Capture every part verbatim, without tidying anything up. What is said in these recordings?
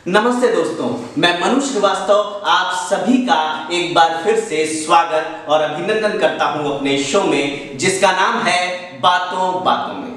नमस्ते दोस्तों, मैं मनु श्रीवास्तव आप सभी का एक बार फिर से स्वागत और अभिनंदन करता हूं अपने शो में, जिसका नाम है बातों बातों में।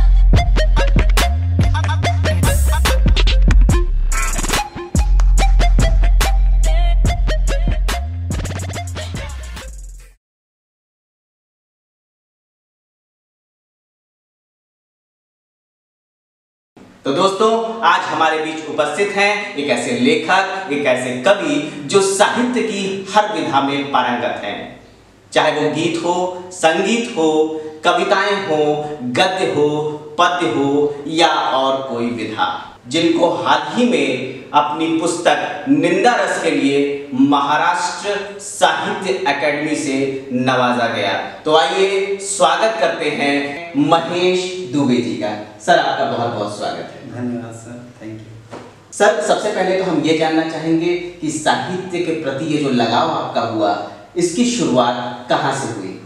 तो दोस्तों, आज हमारे बीच उपस्थित हैं एक ऐसे लेखक, एक ऐसे कवि जो साहित्य की हर विधा में पारंगत हैं। चाहे वो गीत हो, संगीत हो, कविताएं हो, गद्य हो, पद्य हो या और कोई विधा, जिनको हाल ही में अपनी पुस्तक निंदा रस के लिए महाराष्ट्र साहित्य अकेडमी से नवाजा गया। तो आइए स्वागत करते हैं महेश दुबे जी का। सर, आपका बहुत बहुत स्वागत है। धन्यवाद सर, थैंक यू। सर, सबसे पहले तो हम ये जानना चाहेंगे कि साहित्य के प्रति ये जो लगाव आपका हुआ, इसकी शुरुआत कहाँ से हुई?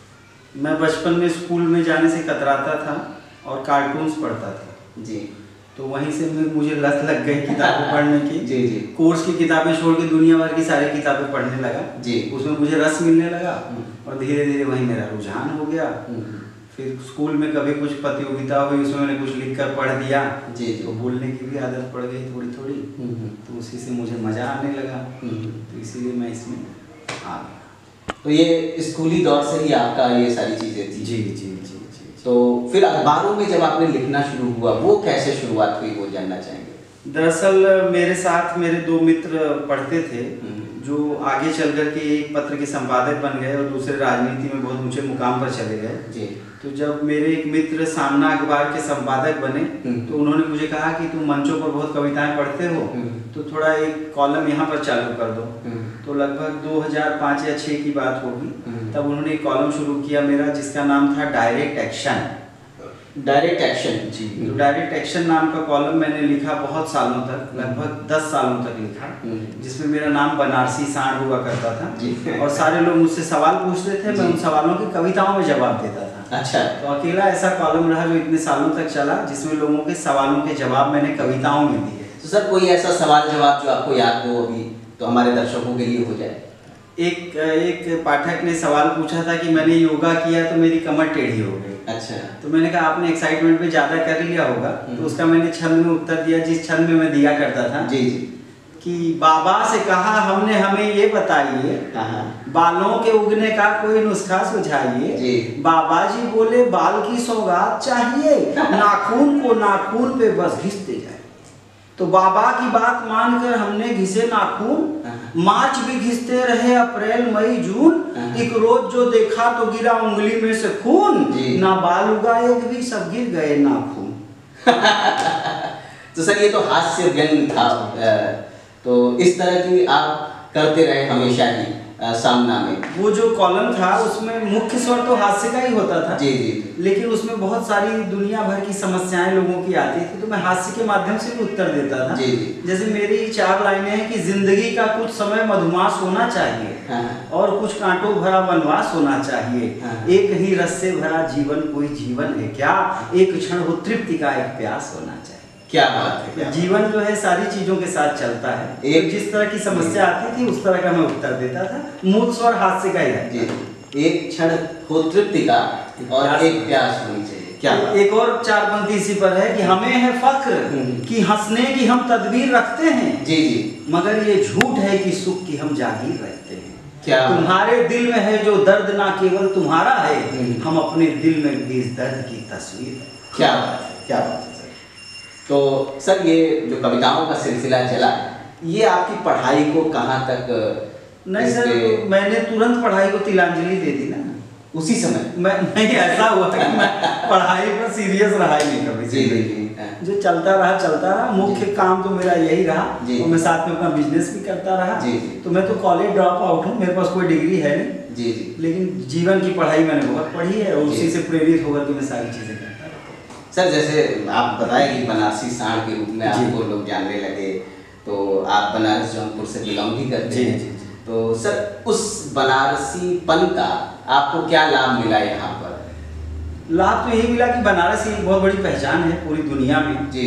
मैं बचपन में स्कूल में जाने से कतराता था और कार्टून्स पढ़ता था जी। तो वहीं से मुझे लत लग गई किताबें पढ़ने की। जी जी। कोर्स की किताबें छोड़ के दुनिया भर की सारी किताबें पढ़ने लगा जी। उसमें मुझे रस मिलने लगा और धीरे धीरे वहीं मेरा रुझान हो गया। फिर स्कूल में कभी कुछ प्रतियोगिता हुई, उसमें मैंने कुछ लिख कर पढ़ दिया जी जी। तो बोलने की भी आदत पड़ गई थोड़ी थोड़ी, तो उसी से मुझे मजा आने लगा, तो इसीलिए मैं इसमें आ गया। तो ये स्कूली दौर से ही आपका ये सारी चीजें थी? जी जी जी जी। तो फिर अखबारों में जब आपने लिखना शुरू हुआ, वो कैसे शुरुआत हुई, वो जानना चाहेंगे। दरअसल मेरे साथ मेरे दो मित्र पढ़ते थे जो आगे चल कर के एक पत्र के संपादक बन गए और दूसरे राजनीति में बहुत ऊंचे मुकाम पर चले गए जी। तो जब मेरे एक मित्र सामना अखबार के संपादक बने तो उन्होंने मुझे कहा कि तुम मंचों पर बहुत कविताएं पढ़ते हो, तो थोड़ा एक कॉलम यहाँ पर चालू कर दो। तो लगभग दो हज़ार पाँच या छह की बात होगी, तब उन्होंने एक कॉलम शुरू किया मेरा, जिसका नाम था डायरेक्ट एक्शन। डायरेक्ट एक्शन जी। तो डायरेक्ट एक्शन नाम का कॉलम मैंने लिखा बहुत सालों तक, लगभग दस सालों तक लिखा, जिसमें मेरा नाम बनारसी सांड हुआ करता था जी। और सारे लोग मुझसे सवाल पूछते थे, मैं उन सवालों की कविताओं में जवाब देता था। अच्छा। तो अकेला ऐसा कॉलम रहा जो इतने सालों तक चला, जिसमें लोगों के सवालों के जवाब मैंने कविताओं में दिए। तो सर, कोई ऐसा सवाल जवाब जो आपको याद हो अभी, तो हमारे दर्शकों के लिए हो जाए। एक एक पाठक ने सवाल पूछा था कि मैंने योगा किया तो मेरी कमर टेढ़ी हो गई। अच्छा। तो मैंने कहा आपने एक्साइटमेंट में ज्यादा कर लिया होगा, तो उसका मैंने छंद में उत्तर दिया, जिस छंद में मैं दिया करता था जी जी, कि बाबा से कहा हमने हमें ये बताइए, बालों के उगने का कोई नुस्खा सुझाइए। बाबा जी बोले बाल की सौगात चाहिए, नाखून को नाखून पे बस घिसते जाए। तो बाबा की बात मानकर हमने घिसे नाखून, मार्च भी घिसते रहे, अप्रैल मई जून, एक रोज जो देखा तो गिरा उंगली में से खून, ना बाल उगाए भी सब गिर गए नाखून। तो सर, ये तो हास्य व्यंग था। तो इस तरह की आप करते रहे हमेशा ही आ, सामना में। वो जो कॉलम था उसमें मुख्य स्वर तो हास्य का ही होता था जी जी, लेकिन उसमें बहुत सारी दुनिया भर की समस्याएं लोगों की आती थी, तो मैं हास्य के माध्यम से भी उत्तर देता था जी जी। जैसे मेरी चार लाइनें हैं कि जिंदगी का कुछ समय मधुमास होना चाहिए, हाँ। और कुछ कांटों भरा वनवास होना चाहिए, हाँ। एक ही रस से भरा जीवन कोई जीवन है क्या, एक क्षण हो तृप्ति का एक प्यास होना चाहिए। क्या बात है, क्या जीवन जो है सारी चीजों के साथ चलता है, एक तो जिस तरह की समस्या आती थी उस तरह का मैं उत्तर देता था, मूल स्वर हास्य का ही है। एक क्षण हो तृप्ति का और एक प्यास होनी चाहिए। क्या एक और चार पंक्ति इसी पर है कि हमें है फक्र कि हंसने की हम तदबीर रखते हैं जी जी, मगर ये झूठ है कि सुख की हम जागीर रखते हैं। क्या तुम्हारे दिल में है जो दर्द ना केवल तुम्हारा है, हम अपने दिल में भी इस दर्द की तस्वीर है। क्या बात है, क्या बात है। तो सर, ये जो कविताओं का सिलसिला चला, ये आपकी पढ़ाई को कहाँ तक? नहीं सर, मैंने तुरंत पढ़ाई को तिलांजलि दे दी ना उसी समय। मैं नहीं, ऐसा हुआ कि मैं पढ़ाई पर सीरियस रहा ही नहीं कभी जी जी, जो चलता रहा चलता रहा, मुख्य काम तो मेरा यही रहा और मैं साथ में अपना बिजनेस भी करता रहा जी जी। तो मैं तो कॉलेज ड्रॉप आउट हूँ, मेरे पास कोई डिग्री है नहीं जी जी, लेकिन जीवन की पढ़ाई मैंने बहुत पढ़ी है और उसी से प्रेरित होकर के मैं सारी चीजें करता रहता हूँ। सर, जैसे आप बताए कि बनारसी सांड के रूप में आपको लोग जानने लगे, तो आप बनारस जौनपुर से बिलोंग भी करते हैं, तो सर उस बनारसीपन का आपको क्या लाभ मिला यहाँ पर? लाभ तो यही मिला कि बनारस एक बहुत बड़ी पहचान है पूरी दुनिया में जी।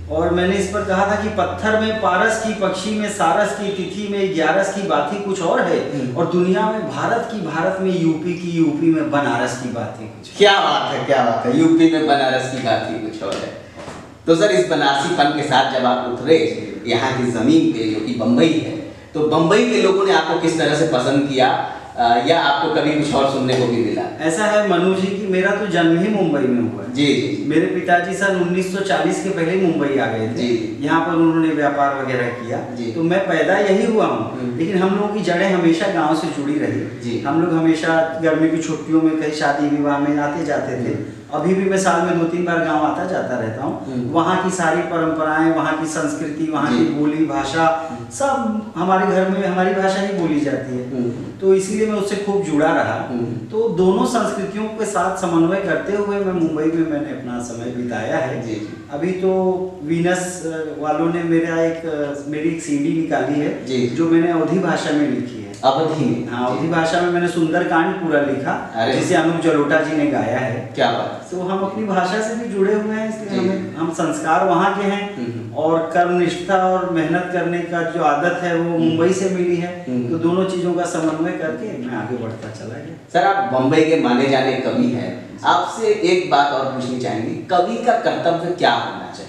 और मैंने इस पर कहा था कि पत्थर में पारस की, पक्षी में सारस की, तिथि में ग्यारस की, बात ही कुछ और है, और दुनिया में भारत की, भारत में यूपी की, यूपी में बनारस की बात ही कुछ। क्या बात है, क्या बात है, यूपी में बनारस की बात ही कुछ और है। तो सर इस बनारसीपन के साथ जब आप उतरे यहाँ की जमीन पे जो कि बम्बई है, तो बम्बई के लोगों ने आपको किस तरह से पसंद किया, या आपको कभी कुछ और सुनने को भी मिला? ऐसा है मनु जी कि मेरा तो जन्म ही मुंबई में हुआ है। जी जी। मेरे पिताजी सन उन्नीस सौ चालीस के पहले मुंबई आ गए थे। यहाँ पर उन्होंने व्यापार वगैरह किया, तो मैं पैदा यही हुआ हूँ, लेकिन हम लोगों की जड़ें हमेशा गांव से जुड़ी रही। हम लोग हमेशा गर्मी की छुट्टियों में कहीं शादी विवाह में आते जाते थे। अभी भी मैं साल में दो तीन बार गांव आता जाता रहता हूँ। वहाँ की सारी परंपराएं, वहाँ की संस्कृति, वहाँ की बोली भाषा, सब हमारे घर में हमारी भाषा ही बोली जाती है, तो इसीलिए मैं उससे खूब जुड़ा रहा। तो दोनों संस्कृतियों के साथ समन्वय करते हुए मैं मुंबई में मैंने अपना समय बिताया है। जी जी। अभी तो वीनस वालों ने मेरा एक मेरी एक सीडी निकाली है जी, जो मैंने अवधी भाषा में लिखी है। अवधी में? हाँ, अवधी भाषा में मैंने सुंदरकांड पूरा लिखा, जिसे अनूप जलोटा जी ने गाया है। क्या बात। तो हम अपनी भाषा से भी जुड़े हुए हैं, इसलिए हमें हम संस्कार वहाँ के हैं, और कर्मनिष्ठा और मेहनत करने का जो आदत है वो मुंबई से मिली है। तो दोनों चीजों का समन्वय करके मैं आगे बढ़ता चला गया। सर आप बम्बई के माने जाने कवि हैं, आपसे एक बात और पूछनी चाहेंगे, कवि का कर्तव्य क्या होना चाहिए?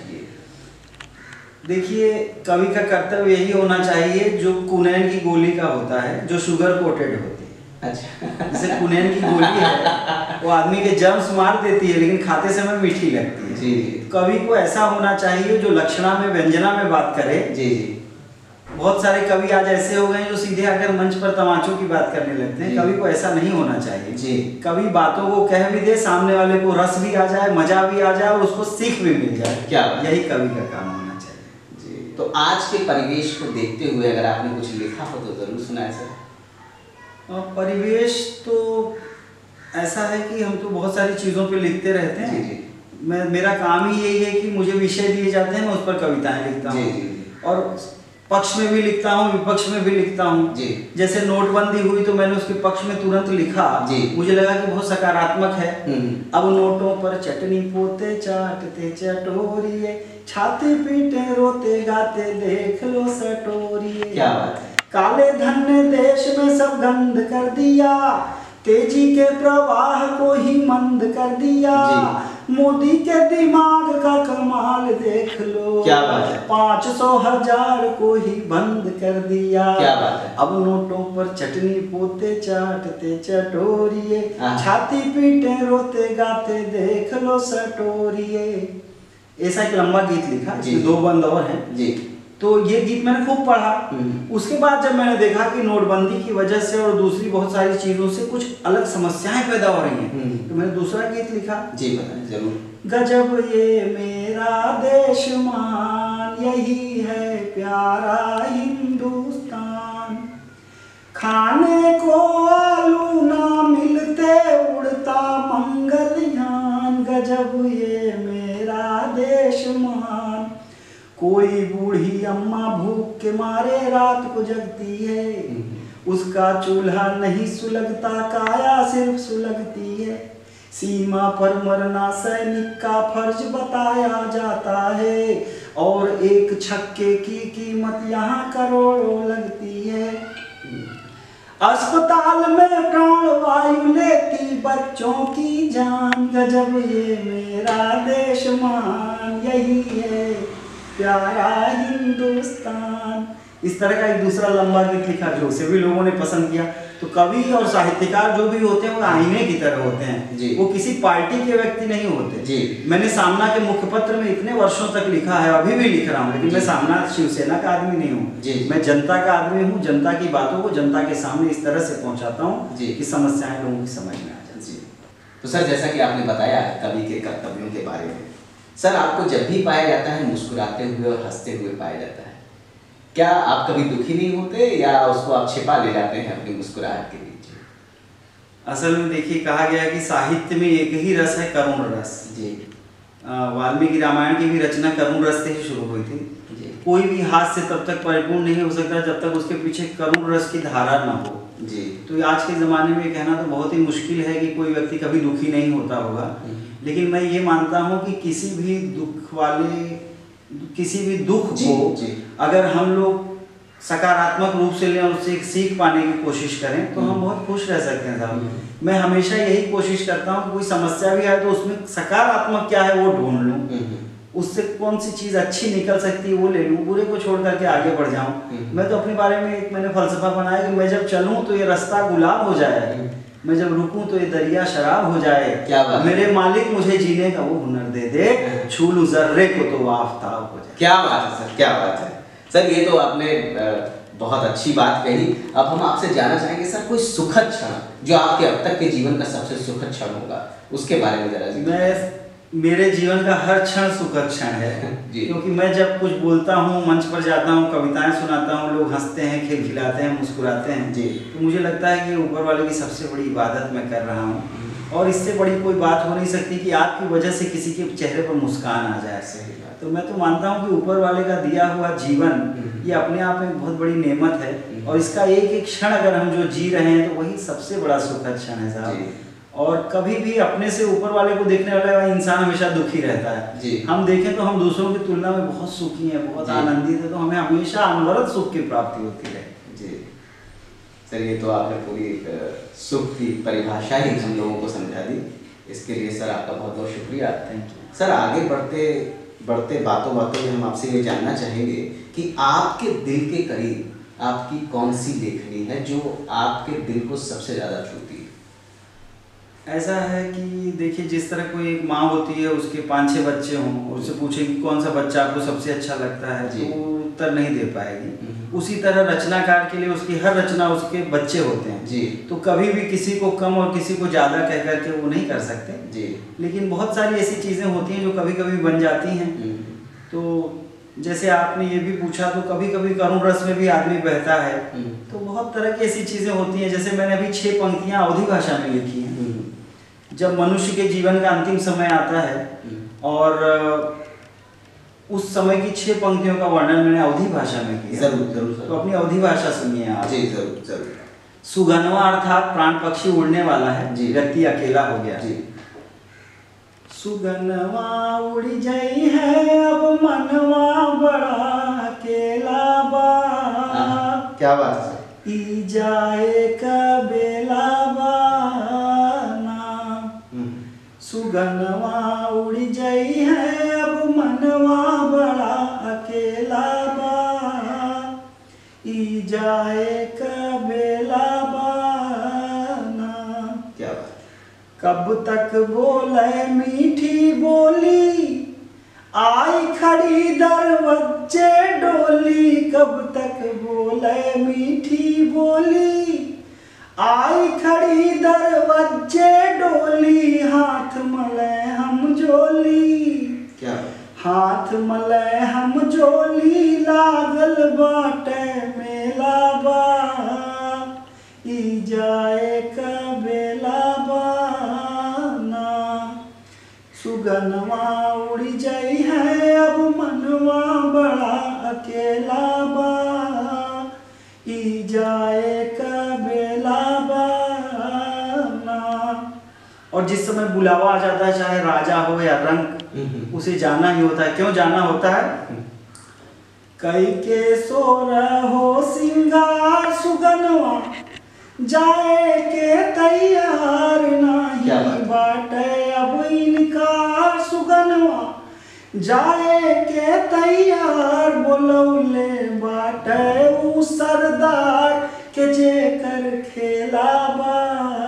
देखिए, कवि का कर्तव्य यही होना चाहिए जो कुनैन की गोली का होता है, जो शुगर कोटेड होती है। अच्छा। जैसे कुनैन की गोली है, वो आदमी के जर्म्स मार देती है, लेकिन खाते समय मीठी लगती है। जी जी। कवि को ऐसा होना चाहिए जो लक्षणा में, व्यंजना में बात करे। जी जी। बहुत सारे कवि आज ऐसे हो गए जो सीधे आकर मंच पर तमाचों की बात करने लगते हैं। कवि को ऐसा नहीं होना चाहिए। जी। कवि बातों को कह भी दे, सामने वाले को रस भी आ जाए, मजा भी आ जाए, और उसको सीख भी मिल जाए। क्या यही कवि का काम होना चाहिए। जी। तो आज के परिवेश को देखते हुए अगर आपने कुछ लिखा हो तो जरूर सुनाए सर। परिवेश तो ऐसा है कि हम तो बहुत सारी चीजों पे लिखते रहते हैं। जी जी। मैं मेरा काम ही यही है कि मुझे विषय दिए जाते हैं, मैं उस पर कविताएं लिखता हूँ, और पक्ष में भी लिखता हूँ, विपक्ष में भी लिखता हूँ। जैसे नोटबंदी हुई तो मैंने उसके पक्ष में तुरंत लिखा, मुझे लगा कि बहुत सकारात्मक है। अब नोटों पर चटनी पोते चाटते चटोरिए, छाती पीटे रोते गाते देख लो सटोरिए। क्या बात है। काले धन ने देश में सब गंद कर दिया, तेजी के प्रवाह को ही मंद कर दिया, मोदी के दिमाग का कमाल देख लो। क्या बात है। पाँच सौ हजार को ही बंद कर दिया। क्या बात है। अब नोटों पर चटनी पोते चाटते चटोरिए, छाती पीटे रोते गाते देख लो सटोरिए। ऐसा एक लंबा गीत लिखा, इसमें दो बंद और हैं। जी। तो ये गीत मैंने खूब पढ़ा। उसके बाद जब मैंने देखा कि नोटबंदी की वजह से और दूसरी बहुत सारी चीजों से कुछ अलग समस्याएं पैदा हो रही हैं, तो मैंने दूसरा गीत लिखा। जी बताएं जरूर। गजब ये मेरा देश मान, यही है प्यारा हिंदुस्तान, खाने को आलू ना मिलते उड़ता मंगलयान, गजब ये मेरा देश मान, कोई बूढ़ी अम्मा भूख के मारे रात को जगती है, उसका चूल्हा नहीं सुलगता, काया सिर्फ सुलगती है, सीमा पर मरना सैनिक का फर्ज बताया जाता है, और एक छक्के की कीमत यहाँ करोड़ों लगती है, अस्पताल में प्राण वायु लेती बच्चों की जान, गजब ये मेरा देश मान, यही है प्यारा हिंदुस्तान। इस तरह का एक दूसरा लंबा गीत लिखा, जो उसे भी लोगों ने पसंद किया। तो कवि और साहित्यकार जो भी होते हैं वो आईने की तरह होते हैं, वो किसी पार्टी के व्यक्ति नहीं होते। जी। मैंने सामना के मुखपत्र में इतने वर्षों तक लिखा है, अभी भी लिख रहा हूँ, लेकिन मैं सामना शिवसेना का आदमी नहीं हूँ, मैं जनता का आदमी हूँ। जनता की बातों को जनता के सामने इस तरह से पहुँचाता हूँ कि समस्याएं लोगों की समझ में आ जाती। तो सर जैसा कि आपने बताया कवि के कर्तव्यों के बारे में, सर आपको जब भी पाया जाता है मुस्कुराते हुए और हंसते हुए पाया जाता है, क्या आप कभी दुखी नहीं होते या उसको आप छिपा ले जाते हैं अपनी मुस्कुराहट के बीच? असल में देखिए, कहा गया है कि साहित्य में एक ही रस है, करुण रस। जी। वाल्मीकि रामायण की भी रचना करुण रस से ही शुरू हुई थी। जी। कोई भी हास्य तब तक परिपूर्ण नहीं हो सकता जब तक उसके पीछे करुण रस की धारा ना हो। जी। तो आज के ज़माने में कहना तो बहुत ही मुश्किल है कि कोई व्यक्ति कभी दुखी नहीं होता होगा, लेकिन मैं ये मानता हूँ कि किसी भी दुख वाले किसी भी दुख जी, को जी। अगर हम लोग सकारात्मक रूप से लें और उससे एक सीख पाने की कोशिश करें तो हम बहुत खुश रह सकते हैं साहब। मैं हमेशा यही कोशिश करता हूँ, कोई समस्या भी आए तो उसमें सकारात्मक क्या है वो ढूंढ लूँ, उससे कौन सी चीज़ अच्छी निकल सकती है वो ले लूँ, बुरे को छोड़ करके आगे बढ़ जाऊँ। मैं तो अपने बारे में एक मैंने फलसफा बनाया कि मैं जब चलूँ तो ये रास्ता गुलाब हो जाए, मैं जब रुकूं तो ये दरिया शराब हो जाए। क्या बात, मेरे मालिक मुझे जीने का वो हुनर दे दे, छू लूं जर्रे को तो वो आफ्ताब हो जाए। क्या बात है सर, क्या बात है सर, ये तो आपने बहुत अच्छी बात कही। अब हम आपसे जानना चाहेंगे सर, कोई सुखद क्षण जो आपके अब तक के जीवन का सबसे सुखद क्षण होगा, उसके बारे में जरा। मैं मेरे जीवन का हर क्षण सुखद क्षण है क्योंकि मैं जब कुछ बोलता हूँ, मंच पर जाता हूँ, कविताएं सुनाता हूँ, लोग हंसते हैं, खिलखिलाते हैं, मुस्कुराते हैं जी, तो मुझे लगता है कि ऊपर वाले की सबसे बड़ी इबादत मैं कर रहा हूँ और इससे बड़ी कोई बात हो नहीं सकती कि आपकी वजह से किसी के चेहरे पर मुस्कान आ जाए। तो मैं तो मानता हूँ कि ऊपर वाले का दिया हुआ जीवन ये अपने आप में बहुत बड़ी नेमत है और इसका एक एक क्षण अगर हम जो जी रहे हैं तो वही सबसे बड़ा सुखद क्षण है साहब। और कभी भी अपने से ऊपर वाले को देखने वाला इंसान हमेशा दुखी रहता है जी। हम देखें तो हम दूसरों की तुलना में बहुत सुखी हैं, बहुत आनंदित है, तो हमें हमेशा अनवरत सुख की प्राप्ति होती है जी। सर ये तो आपने पूरी सुख की परिभाषा ही हम लोगों को समझा दी, इसके लिए सर आपका बहुत बहुत शुक्रिया। Thank you sir. आगे बढ़ते बढ़ते बातों बातों में हम आपसे ये जानना चाहेंगे कि आपके दिल के करीब आपकी कौन सी लेखनी है जो आपके दिल को सबसे ज़्यादा छूती है? ऐसा है कि देखिए, जिस तरह कोई एक माँ होती है, उसके पाँच छः बच्चे हों और उससे पूछे कि कौन सा बच्चा आपको सबसे अच्छा लगता है तो वो उत्तर नहीं दे पाएगी। उसी तरह रचनाकार के लिए उसकी हर रचना उसके बच्चे होते हैं जी। तो कभी भी किसी को कम और किसी को ज़्यादा कह करके वो नहीं कर सकते जी। लेकिन बहुत सारी ऐसी चीज़ें होती हैं जो कभी कभी बन जाती हैं। तो जैसे आपने ये भी पूछा, तो कभी कभी करुण रस में भी आदमी बहता है, तो बहुत तरह की ऐसी चीज़ें होती हैं। जैसे मैंने अभी छः पंक्तियाँ अवधी भाषा में लिखी हैं। जब मनुष्य के जीवन का अंतिम समय आता है और उस समय की छह पंक्तियों का वर्णन मैंने अवधी भाषा में किया। जरूर जरूर। तो अपनी अवधी भाषा सुनिए आप जी। जरूर जरूर। सुगनवा अर्थात प्राण पक्षी उड़ने वाला है जी, व्यक्ति अकेला हो गया जी। सुगनवा उड़ी जाई है अब मनवा बड़ा अकेला बा। क्या बात है। ई जाए का बेला बा, सुगनवा उड़ी जाई है अब मनवा बड़ा अकेला बा, ई जाए का बेला बाना। क्या बात। कब तक बोले मीठी बोली, आई खड़ी दरवाजे डोली। कब तक बोले मीठी बोली, आई खड़ी दरवाजे डोली। हाथ मले हम जोली, क्या हाथ मले हम जोली। लागल बाटे मेला बा, ई जाए का बेला बाना। सुगनवा उड़ी जाई है अब मनवा बड़ा अकेला बा, ई जाए का बेला बाना। और जिस समय बुलावा आ जाता है, चाहे राजा हो या रंक, उसे जाना ही होता है। क्यों जाना होता है? कई के सोर हो सिंगार, सुगनवा जाए के तैयार नहीं बाटे अब इनकार। सुगनवा जाए के तैयार, बोलौले बाटे ऊ सरदार के जेकर खेला बा,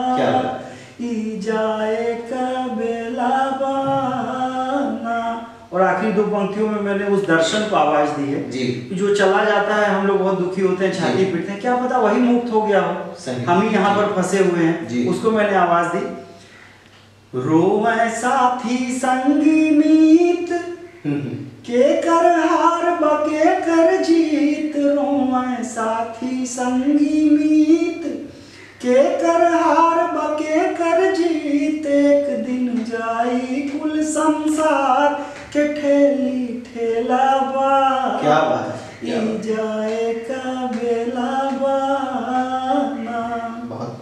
ई जाए का बेला बाना। और आखिरी दो पंक्तियों में मैंने उस दर्शन को आवाज दी है जी। जो चला जाता है, हम लोग बहुत दुखी होते हैं, छाती पीटते हैं, क्या पता वही मुक्त हो गया हो, हम ही यहाँ पर फंसे हुए हैं। उसको मैंने आवाज दी, रोवे साथी संगी मीत, के कर हार बके कर जीत। रोवे साथी संगी मीत, के कर हार बके कर जीत। एक दिन जाई कुल संसार के ठेली ठेला बा, क्या बात है, ई जाए का बेला बाना। बहुत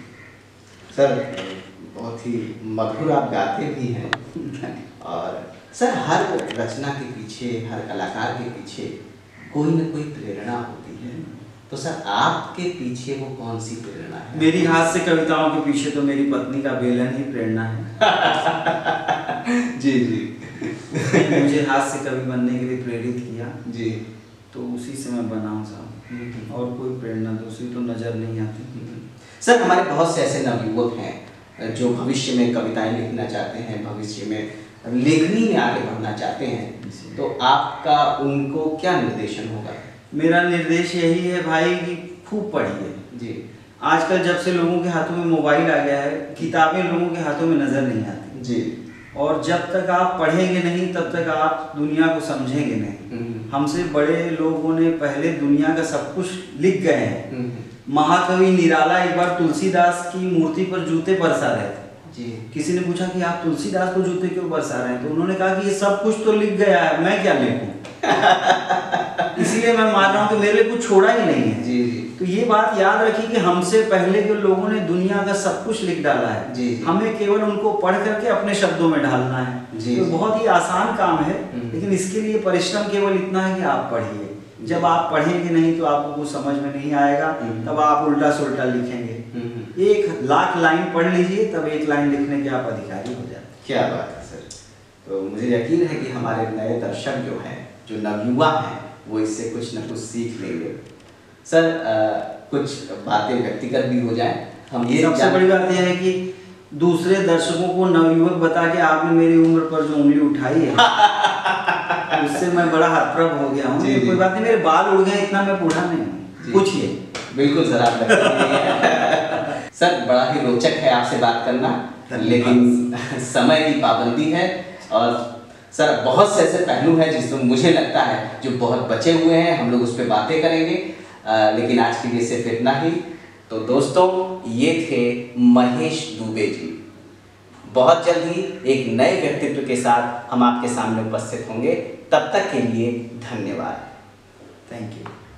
सर, बहुत ही मधुर आप गाते भी हैं और सर हर रचना के पीछे, हर कलाकार के पीछे कोई न कोई प्रेरणा होती है, तो सर आपके पीछे वो कौन सी प्रेरणा है? मेरी हाथ से कविताओं के पीछे तो मेरी पत्नी का बेलन ही प्रेरणा है। जी जी। मुझे हाथ से कवि बनने के लिए प्रेरित किया जी, तो उसी से मैं बना हूँ साहब, और कोई प्रेरणा दूसरी तो नजर नहीं आती। सर हमारे बहुत से ऐसे नवयुवक हैं जो भविष्य में कविताएं लिखना चाहते हैं, भविष्य में लेखनी में आगे बढ़ना चाहते हैं, तो आपका उनको क्या निर्देशन होगा? मेरा निर्देश यही है भाई कि खूब पढ़िए जी। आजकल जब से लोगों के हाथों में मोबाइल आ गया है, किताबें लोगों के हाथों में नजर नहीं आती जी, और जब तक आप पढ़ेंगे नहीं तब तक आप दुनिया को समझेंगे नहीं। हमसे बड़े लोगों ने पहले दुनिया का सब कुछ लिख गए हैं। महाकवि निराला एक बार तुलसीदास की मूर्ति पर जूते बरसा रहे थे जी। किसी ने पूछा कि आप तुलसीदास को जूते क्यों बरसा रहे हैं, तो उन्होंने कहा कि ये सब कुछ तो लिख गया है, मैं क्या लिखूं। इसीलिए मैं मान रहा हूँ कि मेरे लिए कुछ छोड़ा ही नहीं है। जी जी। तो ये बात याद रखिए कि हमसे पहले के लोगों ने दुनिया का सब कुछ लिख डाला है। जी, जी। हमें केवल उनको पढ़ करके अपने शब्दों में ढालना है। जी, तो जी। बहुत ही आसान काम है, लेकिन इसके लिए परिश्रम केवल इतना है कि आप पढ़िए। जब आप पढ़ेंगे नहीं तो आपको कुछ समझ में नहीं आएगा, तब आप उल्टा सुल्टा लिखेंगे। एक लाख लाइन पढ़ लीजिए, तब एक लाइन लिखने के आप अधिकारी हो जाते। क्या बात है सर। तो मुझे यकीन है कि हमारे नए दर्शक जो हैं, जो नवयुवा हैं, वो इससे कुछ न कुछ सीख लेंगे। सर आ, कुछ बातें व्यक्तिगत भी हो जाए। हम ये सबसे बड़ी बात यह है कि दूसरे दर्शकों को नवयुवक बता के आपने मेरी उम्र पर जो उंगली उठाई है उससे मैं बड़ा हतप्रभ हो गया हूँ। कोई बात नहीं, मेरे बाल उड़ गए, इतना मैं बूढ़ा नहीं हूँ। पूछिए। बिल्कुल सर, आप लगता सर बड़ा ही रोचक है आपसे बात करना, लेकिन समय की पाबंदी है और सर बहुत से ऐसे पहलू हैं जिसमें मुझे लगता है जो बहुत बचे हुए हैं, हम लोग उस पर बातें करेंगे। आ, लेकिन आज के लिए सिर्फ इतना ही। तो दोस्तों, ये थे महेश दुबे जी। बहुत जल्द ही एक नए व्यक्तित्व के साथ हम आपके सामने उपस्थित होंगे। तब तक के लिए धन्यवाद। Thank you.